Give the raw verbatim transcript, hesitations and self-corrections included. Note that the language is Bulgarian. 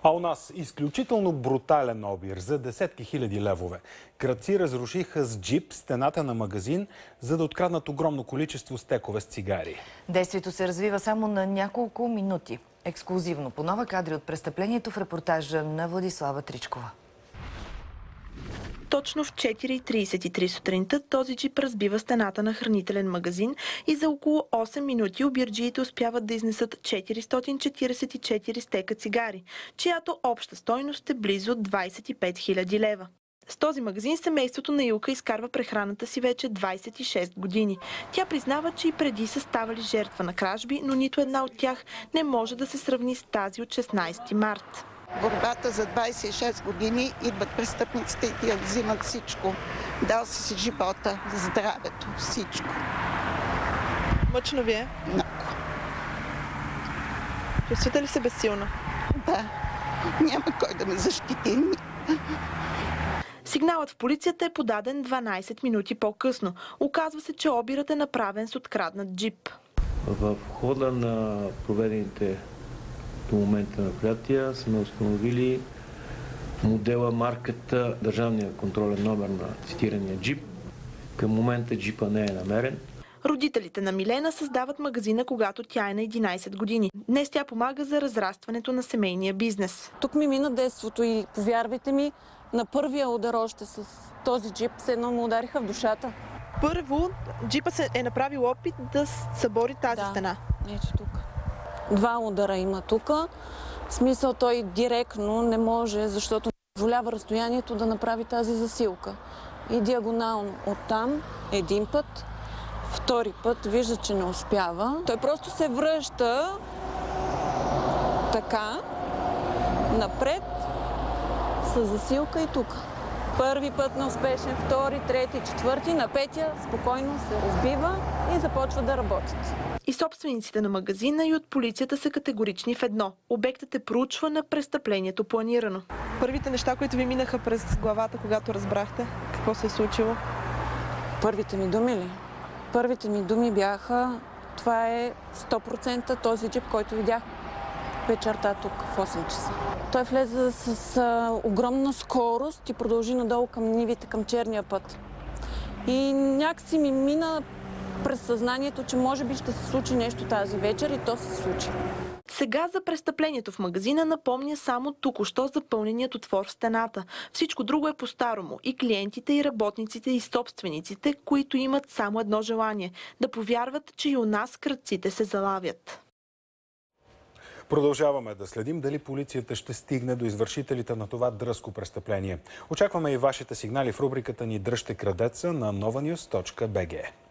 А у нас изключително брутален обир за десетки хиляди левове. Крадци разрушиха с джип стената на магазин, за да откраднат огромно количество стекове с цигари. Действието се развива само на няколко минути. Ексклузивно по нова кадри от престъплението в репортажа на Владислава Тричкова. Точно в четири и тридесет и три сутринта този джип разбива стената на хранителен магазин и за около осем минути обирджиите успяват да изнесат четиристотин четиридесет и четири стека цигари, чиято обща стойност е близо двадесет и пет хиляди лева. С този магазин семейството на Илка изкарва прехраната си вече двадесет и шест години. Тя признава, че и преди са ставали жертва на кражби, но нито една от тях не може да се сравни с тази от шестнадесети март. Борбата за двадесет и шест години идват престъпниците и ти взимат всичко. Дал си си живота, здравето, всичко. Мъчно ви е? Много. Чувствате ли се безсилна? Да. Няма кой да ме защити. Сигналът в полицията е подаден дванадесет минути по-късно. Оказва се, че обирът е направен с откраднат джип. В хода на проведените до момента мероприятия сме установили модела, марката, държавния контролен номер на цитирания джип. Към момента джипа не е намерен. Родителите на Милена създават магазина, когато тя е на единадесет години. Днес тя помага за разрастването на семейния бизнес. Тук ми мина детството и повярвайте ми, на първия удар още с този джип се едно му удариха в душата. Първо, джипа се е направил опит да събори тази да, стена. Ето тук. Два удара има тук. В смисъл той директно не може, защото не позволява разстоянието да направи тази засилка. И диагонално оттам един път, втори път вижда, че не успява. Той просто се връща така, напред, с засилка и тук. Първи път неуспешен, втори, трети, четвърти, на петия спокойно се разбива и започва да работят. И собствениците на магазина и от полицията са категорични в едно. Обектът е проучван на престъплението планирано. Първите неща, които ви минаха през главата, когато разбрахте какво се е случило? Първите ми думи ли? Първите ми думи бяха, това е сто процента този джип, който видях вечерта тук в осем часа. Той влезе с а, огромна скорост и продължи надолу към нивите, към черния път. И някакси ми мина през съзнанието, че може би ще се случи нещо тази вечер и то се случи. Сега за престъплението в магазина напомня само току-що запълненият отвор в стената. Всичко друго е по-старому. И клиентите, и работниците, и собствениците, които имат само едно желание – да повярват, че и у нас крадците се залавят. Продължаваме да следим дали полицията ще стигне до извършителите на това дръзко престъпление. Очакваме и вашите сигнали в рубриката ни "Дръжте крадеца" на нова нюз точка бг.